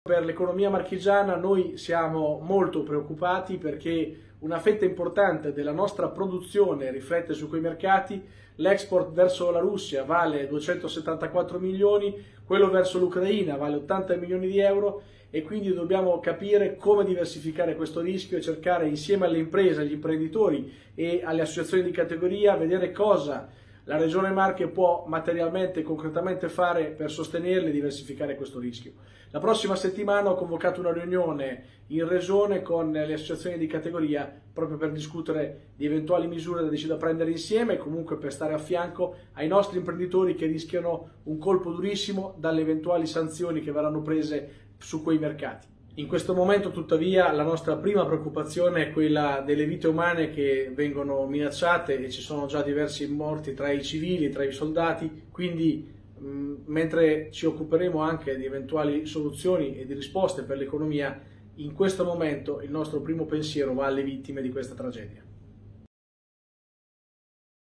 Per l'economia marchigiana noi siamo molto preoccupati perché una fetta importante della nostra produzione riflette su quei mercati. L'export verso la Russia vale 274 milioni, quello verso l'Ucraina vale 80 milioni di euro e quindi dobbiamo capire come diversificare questo rischio e cercare insieme alle imprese, agli imprenditori e alle associazioni di categoria vedere cosa la Regione Marche può materialmente e concretamente fare per sostenerle e diversificare questo rischio. La prossima settimana ho convocato una riunione in Regione con le associazioni di categoria proprio per discutere di eventuali misure da prendere insieme e comunque per stare a fianco ai nostri imprenditori che rischiano un colpo durissimo dalle eventuali sanzioni che verranno prese su quei mercati. In questo momento, tuttavia, la nostra prima preoccupazione è quella delle vite umane che vengono minacciate e ci sono già diversi morti tra i civili e tra i soldati, quindi mentre ci occuperemo anche di eventuali soluzioni e di risposte per l'economia, in questo momento il nostro primo pensiero va alle vittime di questa tragedia.